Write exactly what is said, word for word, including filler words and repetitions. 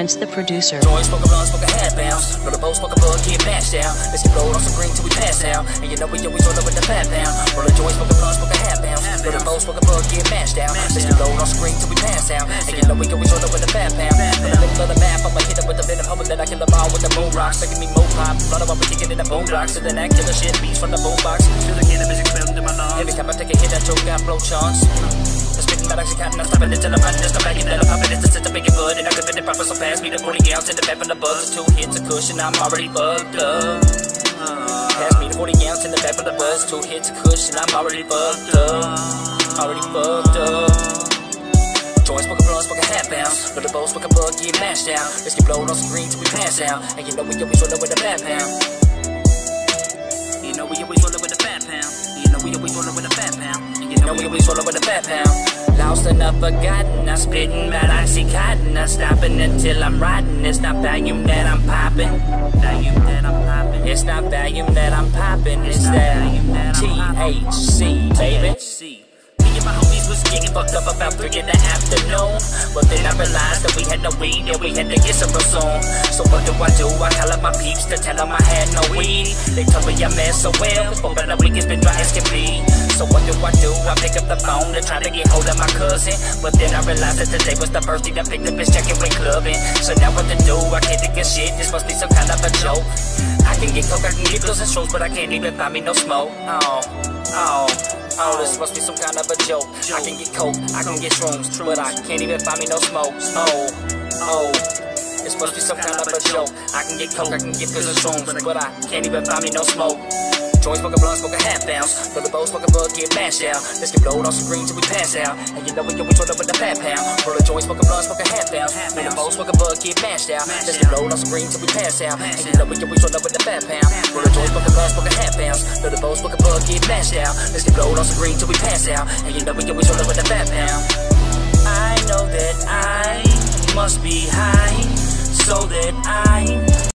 presents the producer. Joy, smoke a blunt, smoke a half bounce. Roll a bowl, smoke a bug, get mashed down. Let's get rolled on some green till we pass out. And you know we always roll up with the fat pound. Roll a joint, smoke a blunt, smoke a half bounce. Roll a bowl, smoke a bug, get mashed down. Let's get rolled on some green till we pass out. And you know we always roll up with the fat pound. In the middle of the map, I'ma hit them with the venom, hoping that I kill them all with the moon rocks. Making me more pop. Blood up, we kicking in the boom blocks. To the that killer shit beats from the boombox. To the cannabis expelled in my lungs. Every time I take a hit, I choke, I blow chunks. Spitting that oxycontin, I'm stopping until I'm running. There's no bagging that I'm popping. It's a system making blood. And I could fit it proper so fast. Me the forty ounce in the back from the buzz. Two hits of cushion, I'm already bugged up. Pass me the forty ounce in the back from the buzz. Two hits of cushion, I'm already bugged up. Already bugged up. Joint, smoke a blunt, smoke a half bounce. Roll a bowl, smoke a bug, get mashed down. Let's get blowed on some green till we pass out. And you know we always roll up with a fat pound. You know we always roll up with a fat pound. You know we always roll up with a fat pound. You know we always roll up with a fat pound. Lost and not forgotten, I'm spitting that oxycontin. I'm stopping until I'm riding. It's not volume that I'm popping. Volume that I'm popping. It's not volume that I'm popping. It's that T H C, baby. Me and my homies was getting fucked up about three in the afternoon. But then I realized that we had no weed and we had to get some soon. So what do I do? I call up my peeps to tell them I had no weed. They told me I meant so well, cause for about a week it's been dry as can be. So what do I do? I pick up the phone to try to get hold of my cousin. But then I realized that today was the first day I picked up his check and went clubbing. So now what to do? I can't think of shit, this must be some kind of a joke. I can get coke, I can get pills and shrooms, but I can't even find me no smoke. Oh, oh, oh, this must be some kind of a joke. I can get coke, I can get shrooms, but I can't even find me no smoke. Oh, oh, this must be some kind of a joke. I can get coke, I can get pills and shrooms, but I can't even find me no smoke. Joint, smoke a blunt, smoke a half bounce. Roll a bowl, smoke a bug, get mashed out. Let's get blowed on some green till we pass out. And you know we always roll up with the fat pound. Roll a joint, smoke a blunt, smoke a half bounce. Roll a bowl, smoke a bug, get mashed out. Let's get blowed on some green till we pass out. And you know we always roll up with the fat pound. Roll a joint, smoke a blunt, smoke a half bounce. Roll a bowl, smoke a bug, get mashed out. Let's get blowed on some green till we pass out. And you know we always roll up with the fat pound. I know that I must be high, so that I